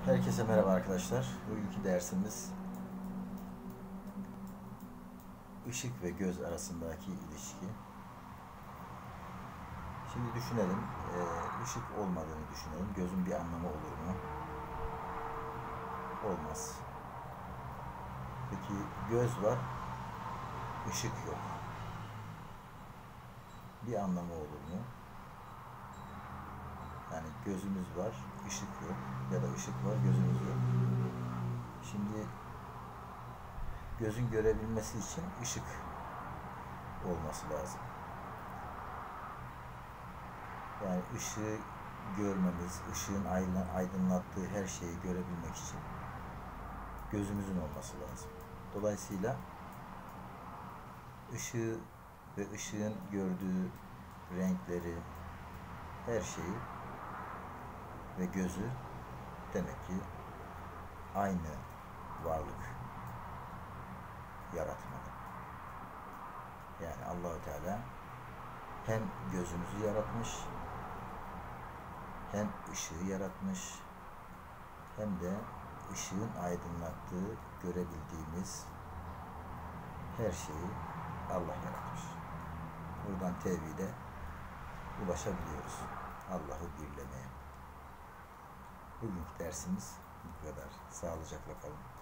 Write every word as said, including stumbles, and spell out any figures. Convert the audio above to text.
Herkese merhaba arkadaşlar. Bugünkü dersimiz ışık ve göz arasındaki ilişki. Şimdi düşünelim, ışık olmadığını düşünelim. Gözün bir anlamı olur mu? Olmaz. Peki göz var, ışık yok. Bir anlamı olur mu? Yani gözümüz var, ışık yok. Ya da ışık var, gözümüz yok. Şimdi gözün görebilmesi için ışık olması lazım. Yani ışığı görmemiz, ışığın aydınlattığı her şeyi görebilmek için gözümüzün olması lazım. Dolayısıyla ışığı ve ışığın gördüğü renkleri, her şeyi ve gözü demek ki aynı varlık yaratmalı. Yani Allah-u Teala hem gözümüzü yaratmış, hem ışığı yaratmış, hem de ışığın aydınlattığı, görebildiğimiz her şeyi Allah yaratmış. Buradan tevhide ulaşabiliyoruz. Allah'ı birlemeye. Bugünkü dersimiz bu kadar. Sağlıcakla kalın.